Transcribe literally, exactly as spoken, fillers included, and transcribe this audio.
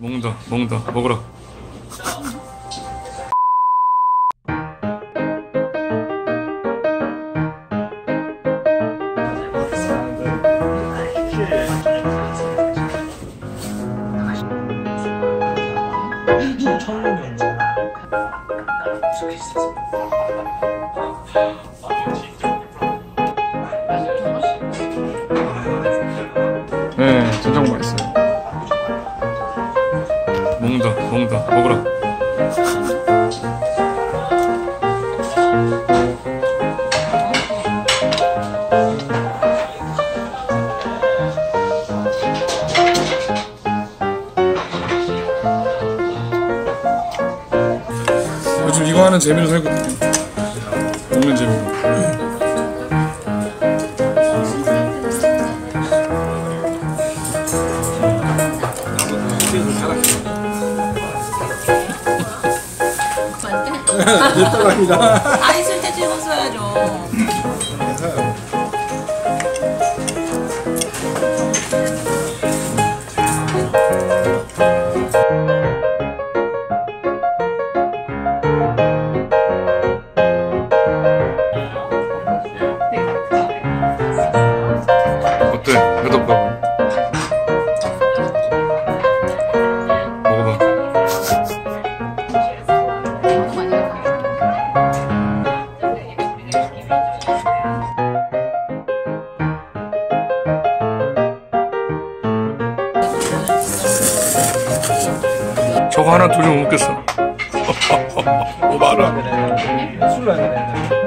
먹는다 먹는다 먹어라. 네, 진짜 맛있어요. 먹는다 먹는다 먹어라. 요즘 이거 하는 재미로 살거든요. 먹는 재미로. 아니 쓸때 찍었어야죠. 어때? 맛없다고? 먹어봐. 저거 하나 둘이 못 먹겠어. 뭐 말아.